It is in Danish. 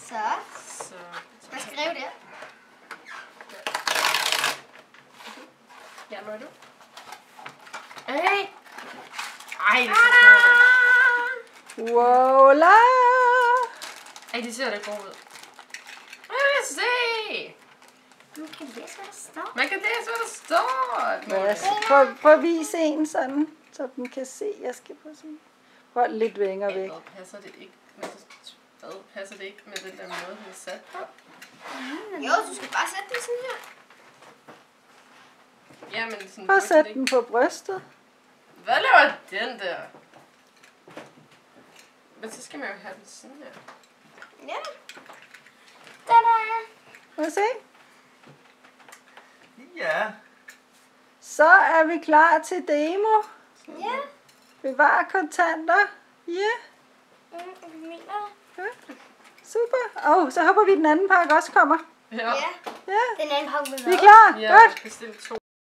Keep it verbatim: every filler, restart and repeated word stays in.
Så. Så. Hvad skal skrive der? Ja, nu er du. Hey! Ej, det ser godt ud. Wow, la! Ej, det ser da godt ud. Ej, se! Man kan læse, hvad der står. Man kan læse, hvad der står. Hvad? Prøv, prøv at vise en sådan, så den kan se. Jeg skal prøve at se. Hold lidt længere væk. Hvad passer det ikke med det? Hvad passer det ikke med den der måde, den er sat på? Jo, du skal bare sætte den sådan her. Ja, men sådan... Prøv at burde sætte den den på brystet. Hvad laver den der? Men så skal man jo have den sådan her. Ja. Tada! Må jeg se? Ja. Så er vi klar til demo. Ja. Bevar kontanter. Ja. Mm, hvad mener du? Ja. Super. Og så håber vi, at den anden pakke også kommer. Ja. Ja. Ja. Den anden pakke med Vi er hvad? klar. Ja, Godt. bestil to.